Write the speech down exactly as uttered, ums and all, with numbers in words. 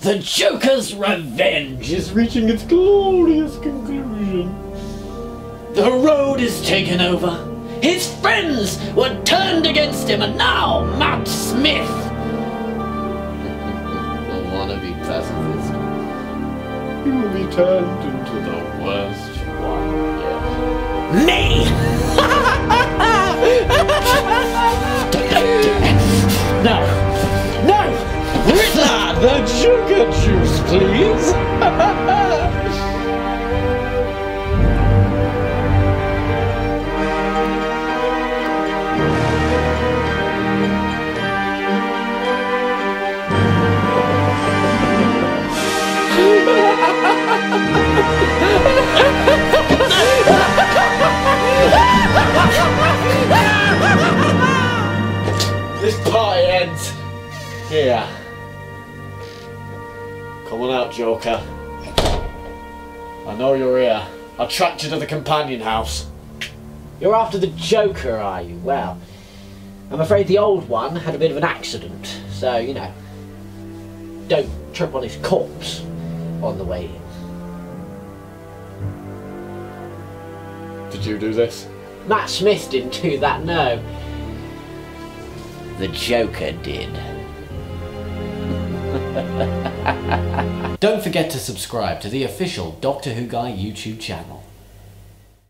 The Joker's revenge is reaching its glorious conclusion. The road is taken over. His friends were turned against him, and now Matt Smith, the wannabe pacifist, He will be turned into the worst one yet. Me! No! No! Riddler, the Joker juice, please! This party ends here. Come on out, Joker. I know you're here. I'll track you to the companion house. You're after the Joker, are you? Well, I'm afraid the old one had a bit of an accident, so, you know, don't trip on his corpse on the way in. Did you do this? Matt Smith didn't do that, no. The Joker did. Don't forget to subscribe to the official Doctor Who Guy YouTube channel.